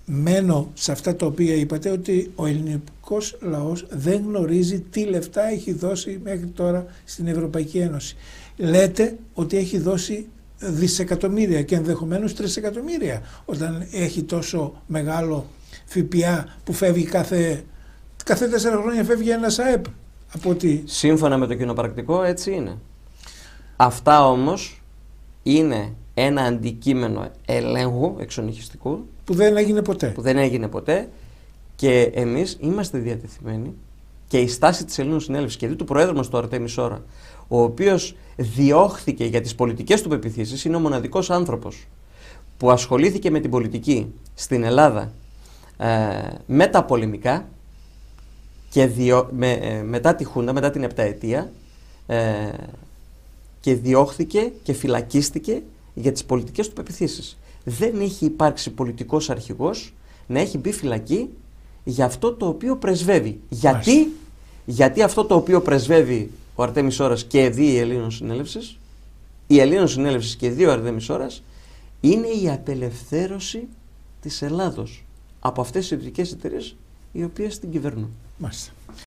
μένω σε αυτά τα οποία είπατε, ότι ο ελληνικός λαός δεν γνωρίζει τι λεφτά έχει δώσει μέχρι τώρα στην Ευρωπαϊκή Ένωση. Λέτε ότι έχει δώσει δισεκατομμύρια και ενδεχομένως τρισεκατομμύρια, όταν έχει τόσο μεγάλο ΦΠΑ που φεύγει κάθε 4 χρόνια φεύγει ένας ΑΕΠ. Από ότι... Σύμφωνα με το κοινοπρακτικό έτσι είναι. Αυτά όμως είναι ένα αντικείμενο ελέγχου εξονυχιστικού που δεν έγινε ποτέ. Και εμείς είμαστε διατεθειμένοι, και η στάση της Ελλήνων Συνέλευσης και δι' του Προέδρου μας του Αρτέμι Σόρα, ο οποίος διώχθηκε για τις πολιτικές του πεποιθήσεις, είναι ο μοναδικός άνθρωπος που ασχολήθηκε με την πολιτική στην Ελλάδα μεταπολεμικά και μετά τη Χούντα, μετά την επταετία, και διώχθηκε και φυλακίστηκε για τις πολιτικές του πεποιθήσεις. Δεν έχει υπάρξει πολιτικός αρχηγός να έχει μπει φυλακή για αυτό το οποίο πρεσβεύει. Γιατί αυτό το οποίο πρεσβεύει ο Αρτέμις Σόρας και δύο οι Ελλήνων Συνέλευσης, η Ελλήνων Συνέλευσης και δύο ο Αρτέμις Σόρας, είναι η απελευθέρωση της Ελλάδος από αυτές τις ιδιωτικές εταιρείες οι οποίες την κυβερνούν. Μάλιστα.